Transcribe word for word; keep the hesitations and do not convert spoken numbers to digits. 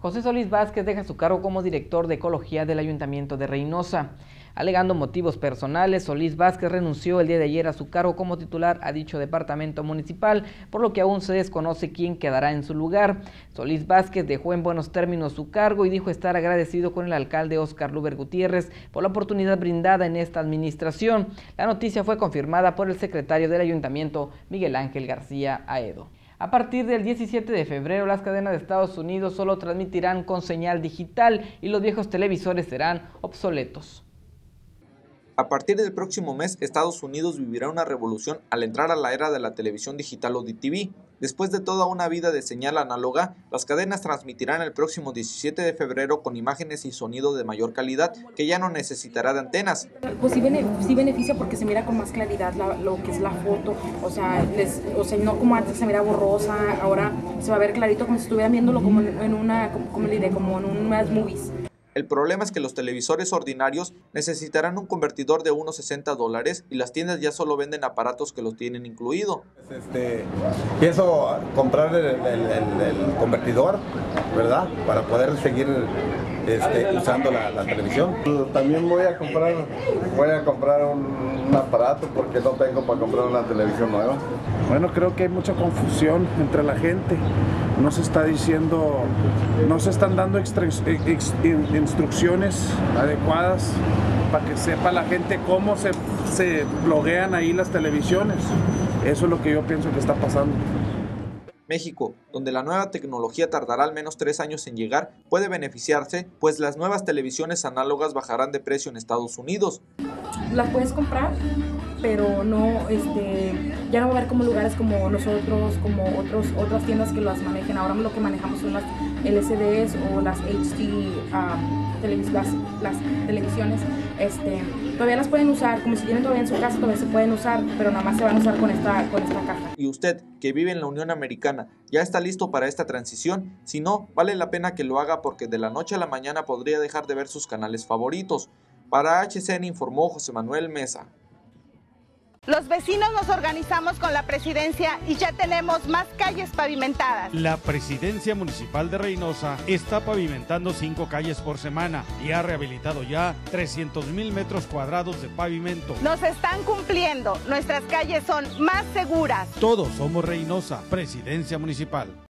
José Solís Vázquez deja su cargo como director de Ecología del Ayuntamiento de Reynosa. Alegando motivos personales, Solís Vázquez renunció el día de ayer a su cargo como titular a dicho departamento municipal, por lo que aún se desconoce quién quedará en su lugar. Solís Vázquez dejó en buenos términos su cargo y dijo estar agradecido con el alcalde Óscar Luber Gutiérrez por la oportunidad brindada en esta administración. La noticia fue confirmada por el secretario del ayuntamiento, Miguel Ángel García Aedo. A partir del diecisiete de febrero, las cadenas de Estados Unidos solo transmitirán con señal digital y los viejos televisores serán obsoletos. A partir del próximo mes, Estados Unidos vivirá una revolución al entrar a la era de la televisión digital o D T V. Después de toda una vida de señal análoga, las cadenas transmitirán el próximo diecisiete de febrero con imágenes y sonido de mayor calidad, que ya no necesitará de antenas. Pues sí, bene, sí beneficia porque se mira con más claridad la, lo que es la foto, o sea, les, o sea, no como antes se mira borrosa, ahora se va a ver clarito como si estuvieran viéndolo como en una, como, como, como en unas movies. El problema es que los televisores ordinarios necesitarán un convertidor de unos sesenta dólares y las tiendas ya solo venden aparatos que los tienen incluido. Este, pienso comprar el, el, el, el convertidor, ¿verdad? Para poder seguir este, usando la, la televisión. También voy a comprar, voy a comprar un, un aparato porque no tengo para comprar una televisión nueva. Bueno, creo que hay mucha confusión entre la gente. No se está diciendo, no se están dando extra, ex, instrucciones adecuadas para que sepa la gente cómo se, se bloguean ahí las televisiones. Eso es lo que yo pienso que está pasando. México, donde la nueva tecnología tardará al menos tres años en llegar, puede beneficiarse, pues las nuevas televisiones análogas bajarán de precio en Estados Unidos. Las puedes comprar, pero no, este, ya no va a haber como lugares como nosotros, como otros, otras tiendas que las manejen. Ahora lo que manejamos son las L C Ds o las H D, um, televis las, las televisiones. Este, todavía las pueden usar, como si tienen todavía en su casa, todavía se pueden usar, pero nada más se van a usar con esta, con esta caja. ¿Y usted, que vive en la Unión Americana, ya está listo para esta transición? Si no, vale la pena que lo haga porque de la noche a la mañana podría dejar de ver sus canales favoritos. Para H C N informó José Manuel Mesa. Los vecinos nos organizamos con la presidencia y ya tenemos más calles pavimentadas. La presidencia municipal de Reynosa está pavimentando cinco calles por semana y ha rehabilitado ya trescientos mil metros cuadrados de pavimento. Nos están cumpliendo, nuestras calles son más seguras. Todos somos Reynosa, presidencia municipal.